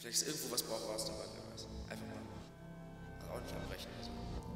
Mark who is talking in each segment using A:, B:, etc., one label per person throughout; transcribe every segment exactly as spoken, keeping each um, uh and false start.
A: Vielleicht ist irgendwo was Brauchbares dabei, wer weiß. Einfach mal. Also auch nicht abbrechen. Also.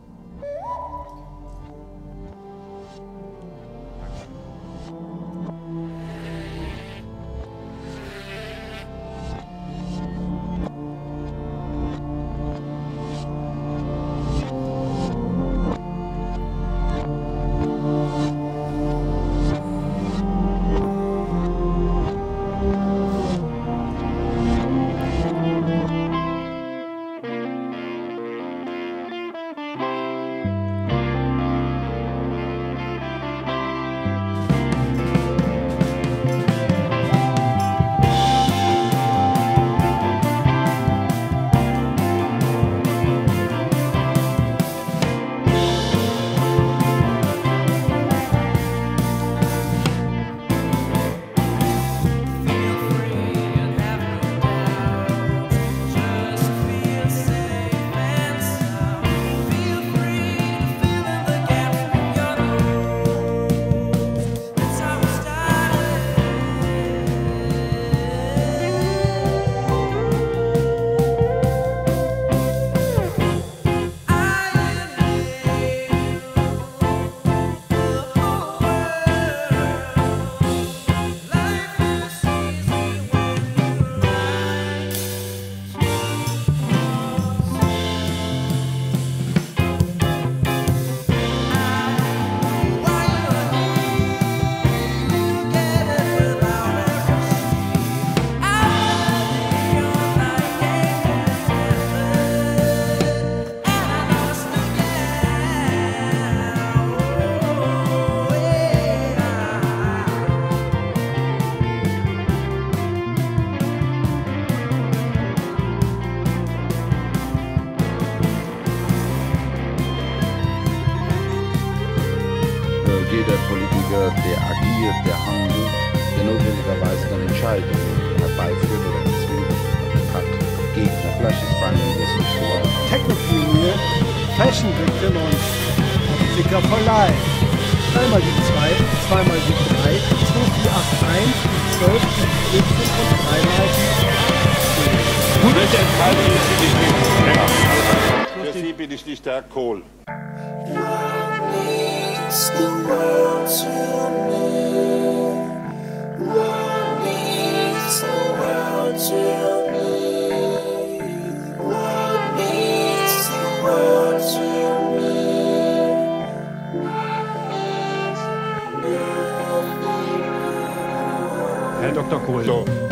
B: Jeder Politiker, der agiert, der handelt, der notwendigerweise dann Entscheidungen herbeiführt oder erzwingt, hat Gegner, Fleischesbanden, das ist so weiter.
C: Techno-Pionier, Fashion Victim und Ficker for Life. Dreimal die zwei, zweimal die drei, zwei, vier, acht, eins, zwölf, vierzehn und dreimal die achtzehn.
D: Welche Entscheidung ist für dich nicht? Für Sie bin ich nicht der Kohl.
E: The world to me. What needs the world to me? What needs the world to me?
F: Herr Doktor Kohl.
D: So.